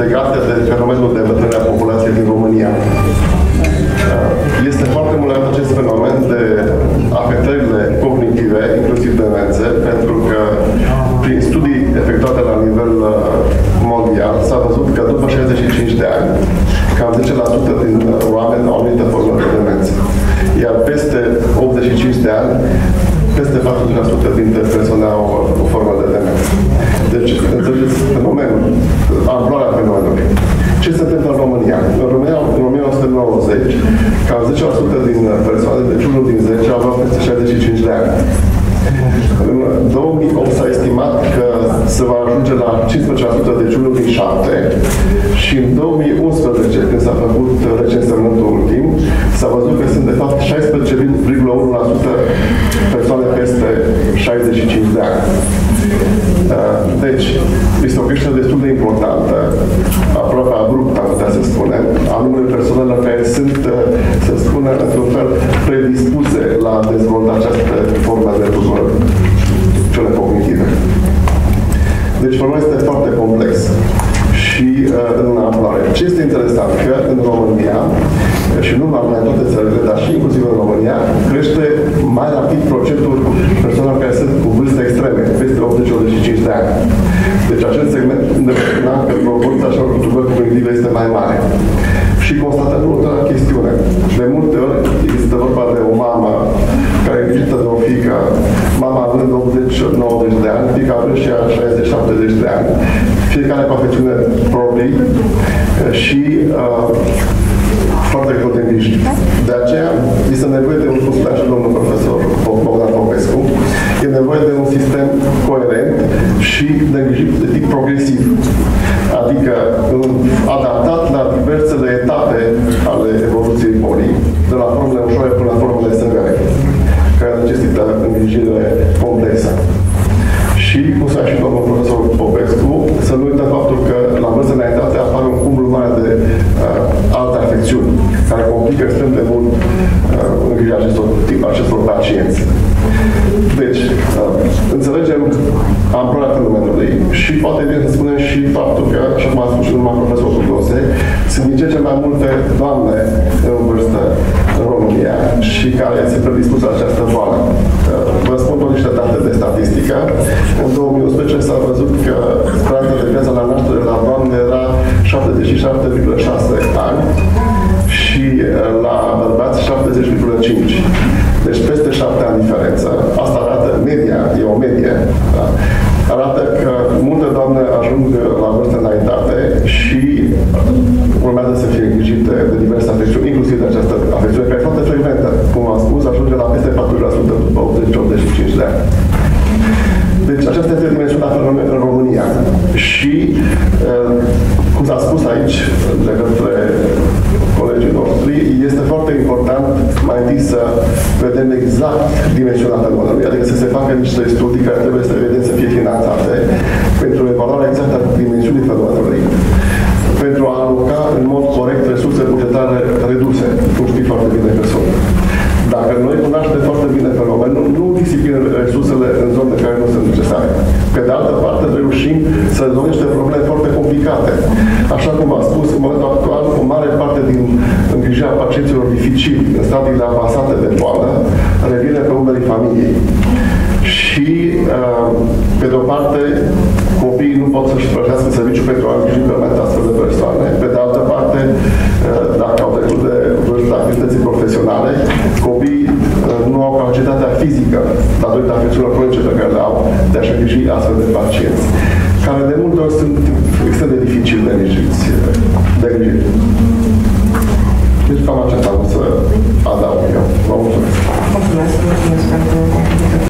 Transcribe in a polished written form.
legate de fenomenul de îmbătrânire a populației din România. Este foarte mult legat acest fenomen de afectările cognitive, inclusiv demențe, pentru că prin studii efectuate la nivel mondial s-a văzut că după 65 de ani, cam 10% din oameni au anumită formă de demență. Iar peste 85 de ani, peste 40% dintre persoane au o formă de demență. Deci, înțelegeți fenomenul, amploarea fenomenului. Ce se întâmplă în România? În România, în 1990, cam 10% din persoane, deci unul din 10, aveau peste 65 de ani. În 2008 s-a estimat că se va ajunge la 15%, deci unul din 7. Și în 2011, când s-a făcut recensământul ultim, s-a văzut că sunt de fapt 16,1% persoane peste 65 de ani. Deci, este o creștere destul de importantă, aproape abruptă, am putea să spunem, a numărului persoanelor care sunt, să spunem, într-un fel, predispuse la a dezvolta această formă de tulburări cele cognitive. Deci, fenomenul este foarte complex și în amploare. Ce este interesant? Că în România, și nu numai în toate țările, dar și inclusiv în România, crește mai rapid procentul persoanelor care sunt cu vârste extreme, peste 80-85 de ani. Deci acest segment îndeplinește că proporția așa cu tulburări cognitive este mai mare. Și constatăm următoarea chestiune. De multe ori există vorba de o mamă care e îngrijită de o fiică, mama având 80-90 de ani, fiica având și ea 60-70 de ani, fiecare cu afecțiune proprii și foarte greu de îngrijit. De aceea este nevoie de un, cum spunea și domnul profesor Bogdan Popescu, e nevoie de un sistem coerent și de îngrijit de tip progresiv. Adică adaptat la diversele etape ale evoluției bolii, de la formele ușoare până la formele severe, care necesită îngrijire complexă. Și, cum spunea și domnul profesor Popescu, să nu uităm faptul că la vârsta înaintate apare un cumul mare de alte afecțiuni, care complică extrem de mult îngrijirea acestor pacienți. Deci, înțelegem amploarea fenomenului și poate bine să spunem și faptul că, așa cum a spus și numai profesorul Tudose, sunt din ce ce mai multe doamne în vârstă în România și care se predispus la această boală. Vă spun tot niște date de statistică. În 2011 s-a văzut că speranța de viață la naștere la doamne era 77,6 ani și la bărbați 70,5. Deci peste 7 ani diferență. Asta arată media, e o medie. Da? Arată că multe doamne ajung la vârstă înaintate și urmează să fie îngrijite de diverse afecțiuni, inclusiv de această afecțiune, care e foarte frecventă. Cum am spus, ajunge la peste 40% după 80-85 de ani. Deci aceasta este dimensiunea fenomenului în România. Și, cum s-a spus aici de către colegii noștri, este foarte important mai întâi să vedem exact dimensiunea fenomenului, adică să se facă niște studii care trebuie să vedem să fie finanțate pentru evaluarea exactă a dimensiunii fenomenului, pentru a aloca în mod corect resurse bugetare reduse, cum știi foarte bine că sunt. Dacă noi cunoaștem foarte bine fenomenul, nu disciplinăm resursele în zone care nu sunt necesare. Pe de altă parte, reușim să rezolvăm niște probleme foarte complicate. Așa cum am spus, în momentul actual, o mare parte din îngrijirea pacienților dificili, în stadiile avansate de boală, revine pe umerii familiei. Și, pe de o parte, copiii nu pot să-și plătească serviciu pentru a îngriji permanent astfel de persoane. Pe de altă parte, dacă au trecut de vârsta activității profesionale, copiii nu au capacitatea fizică, datorită afecțiunilor cronice pe care le au, de a-și îngriji astfel de pacienți, care de multe ori sunt extrem de dificil de îngrijiți. Deci cam aceasta am să adaug eu. Vă mulțumesc. Mulțumesc pentru